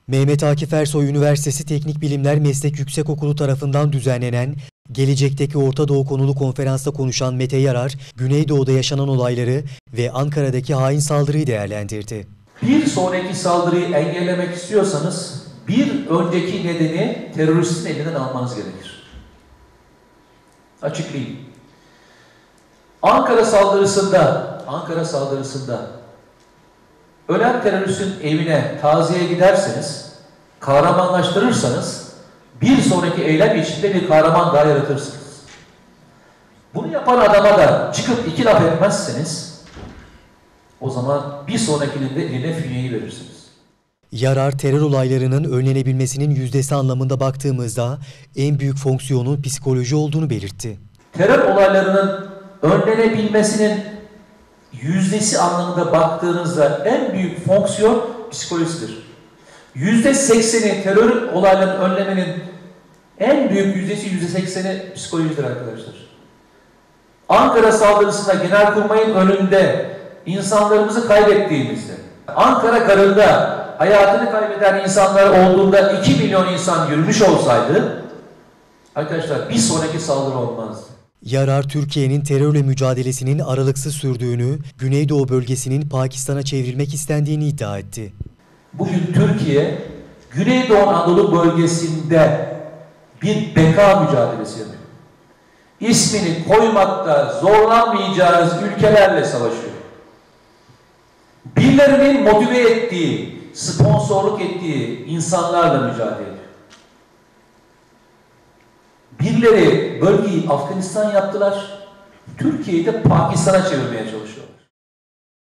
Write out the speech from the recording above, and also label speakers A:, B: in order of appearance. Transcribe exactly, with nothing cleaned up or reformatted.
A: Mehmet Akif Ersoy Üniversitesi Teknik Bilimler Meslek Yüksekokulu tarafından düzenlenen Gelecekteki Orta Doğu konulu konferansta konuşan Mete Yarar, Güneydoğu'da yaşanan olayları ve Ankara'daki hain saldırıyı değerlendirdi.
B: Bir sonraki saldırıyı engellemek istiyorsanız bir önceki nedeni teröristin elinden almanız gerekir. Açıklayayım. Ankara saldırısında, Ankara saldırısında ölen teröristin evine taziye giderseniz, kahramanlaştırırsanız bir sonraki eylem içinde bir kahraman daha yaratırsınız. Bunu yapan adama da çıkıp iki laf etmezseniz o zaman bir sonrakinin de eline fünyeyi verirsiniz.
A: Yarar, terör olaylarının önlenebilmesinin yüzdesi anlamında baktığımızda en büyük fonksiyonun psikoloji olduğunu belirtti.
B: Terör olaylarının önlenebilmesinin yüzdesi anlamında baktığınızda en büyük fonksiyon psikolojisidir. Yüzde sekseni terör olaylarının önlemenin en büyük yüzdesi yüzde sekseni psikolojidir arkadaşlar. Ankara saldırısında Genelkurmay'ın önünde insanlarımızı kaybettiğimizde, Ankara garında hayatını kaybeden insanlar olduğunda iki milyon insan yürümüş olsaydı, arkadaşlar bir sonraki saldırı olmazdı.
A: Yarar, Türkiye'nin terörle mücadelesinin aralıksız sürdüğünü, Güneydoğu bölgesinin Pakistan'a çevrilmek istendiğini iddia etti.
B: Bugün Türkiye, Güneydoğu Anadolu bölgesinde bir beka mücadelesi yapıyor. İsmini koymakta zorlanmayacağınız ülkelerle savaşıyor. Birilerinin motive ettiği, sponsorluk ettiği insanlarla mücadele ediyor. Birileri bölgeyi Afganistan yaptılar, Türkiye'yi de Pakistan'a çevirmeye çalışıyorlar.